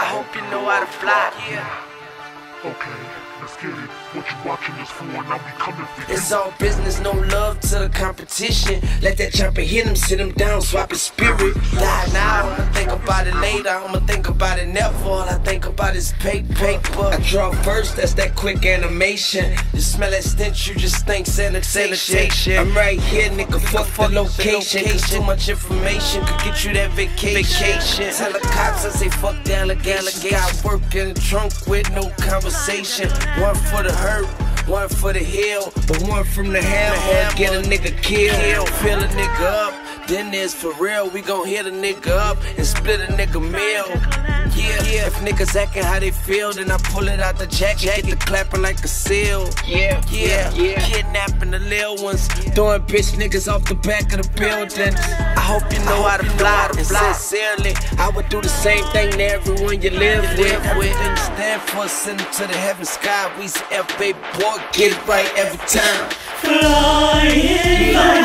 hope you know how to fly. Yeah. Okay, let's get it. What you watching this for? Now we coming for you. It's all business, no love to the competition. Let that chopper hit him, sit him down, swap his spirit. Die now, I'ma think about it later. I'ma think about it never. All I think about is paper. I draw first, that's that quick animation. You smell that stench, you just think sanitation. I'm right here, nigga, fuck the location. Cause too much information could get you that vacation. Tell the cops I say fuck the allegation. Got work in the trunk with no conversation. One for the hurt, one for the hill, but one from the hammer, get a nigga killed. Fill a nigga up, then there's for real. We gon' hit a nigga up and split a nigga meal. Yeah, if niggas acting how they feel, then I pull it out the jacket, get the clapping like a seal. Yeah. Kidnapping the little ones, throwing bitch niggas off the back of the building. I hope you know how to fly, and sincerely, I would do the same thing to everyone you live with. Everything you stand for, send it to the heaven sky. We say F, baby boy, get it right every time. Flying, fly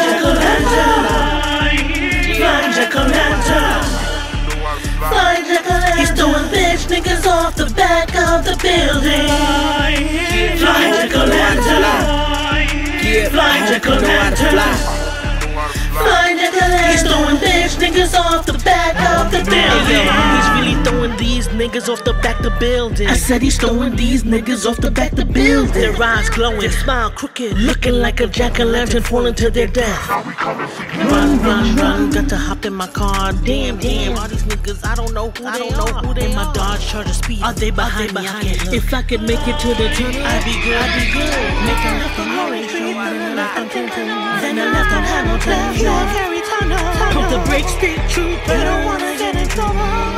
Jack-o'-lantern, fly Jack-o'-lantern. He's throwing bitch niggas off the back of the building. Fly Jack-o'-lantern, fly Jack-o'-lantern. Fly Jack-o'-lantern. He's throwing bitch niggas off the back of the building. He's really throwing these niggas off the back the building. I said he's throwing these niggas off the back the building. Their eyes glowing, their smile crooked, looking like a jack-o'-lantern falling to their death. Now we coming for you. Run, got to hop in my car. Damn, all these niggas, I don't know who they are. In my Dodge Charger speed, are they behind me? If I could make it to the tunnel, I'd be good. Make a left on Orange Street, then a left on Clinton, then a left on Hamilton. Harry Tunnel, pump the brakes, stay true. You don't wanna get in trouble.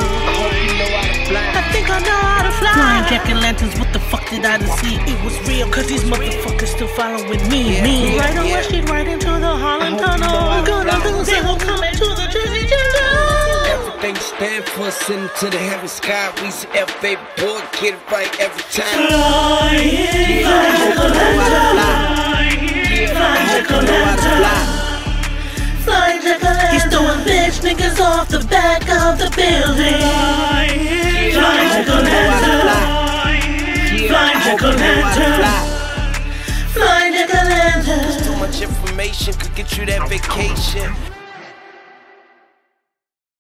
I think I know how to fly. Flying jack-o'-lanterns, what the fuck did I just see? It was real, cause these motherfuckers still following me. Right on West Street, right into the Harlem Tunnel. Gonna lose it, we'll come into the Jersey Tunnel. Everything stand for, send it to the heaven sky. We say F, baby boy, get it right every time. Flying, fly Jack-o'-lantern. Fly Jack-o'-lantern. He's throwing bitch niggas off the back of the building. Fly Jack-o'-lantern. Fly Jack-o'-lantern. Fly Jack-o'-lantern. Too much information could get you that vacation.